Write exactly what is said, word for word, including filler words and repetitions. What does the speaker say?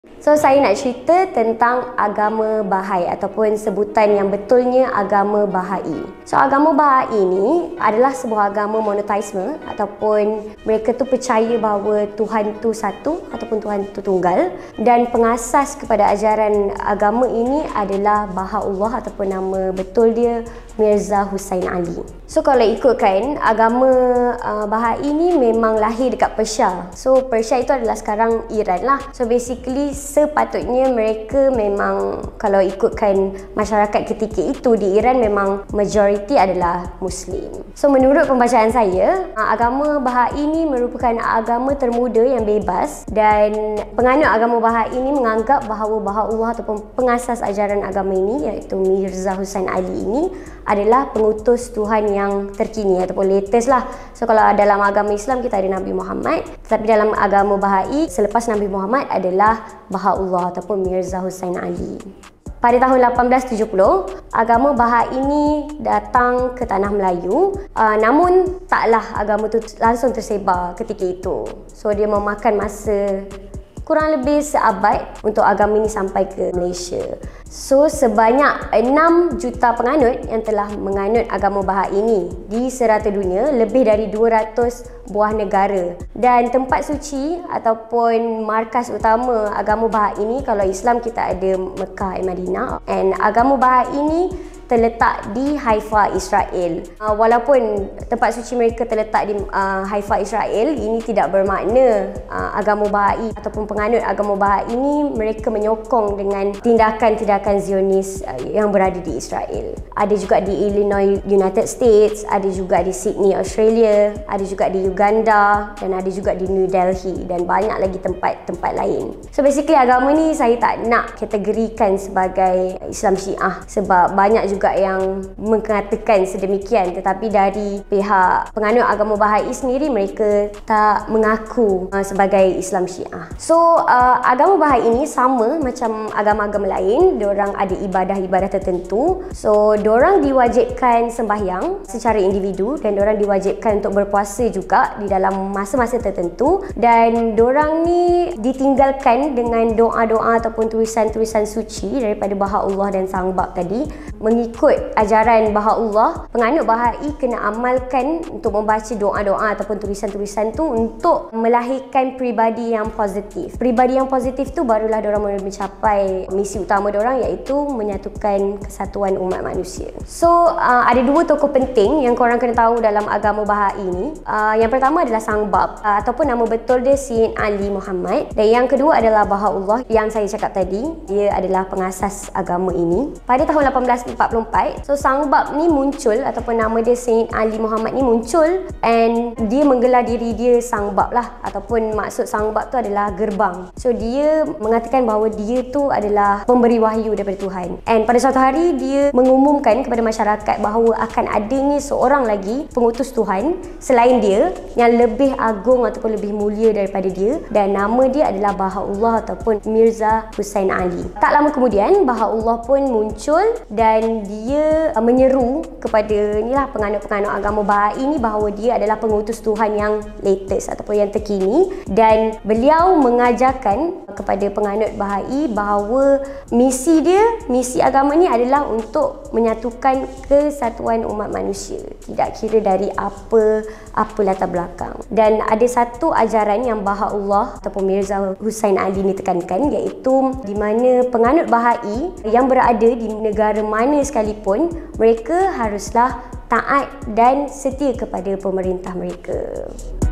So, saya nak cerita tentang agama Bahai ataupun sebutan yang betulnya agama Bahai. So, agama Bahai ni adalah sebuah agama monoteisme ataupun mereka tu percaya bahawa Tuhan tu satu ataupun Tuhan tu tunggal, dan pengasas kepada ajaran agama ini adalah Bahaullah ataupun nama betul dia Mirza Hussain Ali. So, kalau ikutkan agama uh, Bahai ni memang lahir dekat Persia. So, Persia itu adalah sekarang Iran lah. So, basically sepatutnya mereka memang, kalau ikutkan masyarakat ketika itu di Iran, memang majoriti adalah Muslim. So, menurut pembacaan saya, agama Bahai ini merupakan agama termuda yang bebas, dan penganut agama Bahai ini menganggap bahawa Bahaullah ataupun pengasas ajaran agama ini, iaitu Mirza Hussain Ali ini adalah pengutus Tuhan yang terkini ataupun latest lah. So, kalau dalam agama Islam kita ada Nabi Muhammad, tetapi dalam agama Bahai selepas Nabi Muhammad adalah Bahaullah ataupun Mirza Hussain Ali. Pada tahun lapan belas tujuh puluh, agama Bahai ini datang ke tanah Melayu, uh, namun taklah agama itu langsung tersebar ketika itu. So, dia memakan masa kurang lebih seabad untuk agama ini sampai ke Malaysia. So, sebanyak enam juta penganut yang telah menganut agama Bahai ini di serata dunia, lebih dari dua ratus buah negara. Dan tempat suci ataupun markas utama agama Bahai ini, kalau Islam kita ada Mekah dan Madinah, and agama Bahai ini terletak di Haifa, Israel. Uh, walaupun tempat suci mereka terletak di uh, Haifa, Israel, ini tidak bermakna uh, agama Bahai ataupun penganut agama Bahai ini mereka menyokong dengan tindakan-tindakan Zionis uh, yang berada di Israel. Ada juga di Illinois, United States, ada juga di Sydney, Australia, ada juga di Uganda, dan ada juga di New Delhi, dan banyak lagi tempat-tempat lain. So, basically agama ni saya tak nak kategorikan sebagai Islam Syiah, sebab banyak juga juga yang mengatakan sedemikian, tetapi dari pihak penganut agama Bahai sendiri mereka tak mengaku uh, sebagai Islam Syiah. So, uh, agama Bahai ini sama macam agama-agama lain, diorang ada ibadah-ibadah tertentu. So, diorang diwajibkan sembahyang secara individu, dan diorang diwajibkan untuk berpuasa juga di dalam masa-masa tertentu, dan diorang ni ditinggalkan dengan doa-doa ataupun tulisan-tulisan suci daripada Bahaullah dan Sang Bab tadi. Mengikut ajaran Bahaullah, penganut Bahai kena amalkan untuk membaca doa-doa ataupun tulisan-tulisan tu untuk melahirkan peribadi yang positif. Peribadi yang positif tu barulah diorang boleh mencapai misi utama diorang, iaitu menyatukan kesatuan umat manusia. So, uh, ada dua tokoh penting yang korang kena tahu dalam agama Bahai ni. Uh, yang pertama adalah Sang Bab, uh, ataupun nama betul dia Sayyid Ali Muhammad, dan yang kedua adalah Bahaullah yang saya cakap tadi. Dia adalah pengasas agama ini. Pada tahun lapan belas empat puluh empat, so Sang Bab ni muncul ataupun nama dia Sayyid Ali Muhammad ni muncul, and dia menggelar diri dia Sang Bab lah, ataupun maksud Sang Bab tu adalah gerbang. So, dia mengatakan bahawa dia tu adalah pemberi wahyu daripada Tuhan, and pada suatu hari dia mengumumkan kepada masyarakat bahawa akan adanya seorang lagi pengutus Tuhan selain dia yang lebih agung ataupun lebih mulia daripada dia, dan nama dia adalah Bahaullah ataupun Mirza Hussain Ali. Tak lama kemudian Bahaullah pun muncul, dan dia uh, menyeru kepada inilah penganut-penganut agama Bahai ini bahawa dia adalah pengutus Tuhan yang latest ataupun yang terkini, dan beliau mengajarkan kepada penganut Bahai bahawa misi dia, misi agama ni adalah untuk menyatukan kesatuan umat manusia, tidak kira dari apa apa latar belakang. Dan ada satu ajaran yang Bahaullah ataupun Mirza Hussain Ali ni tekankan, iaitu di mana penganut Bahai yang berada di negara mana sekalipun, mereka haruslah taat dan setia kepada pemerintah mereka.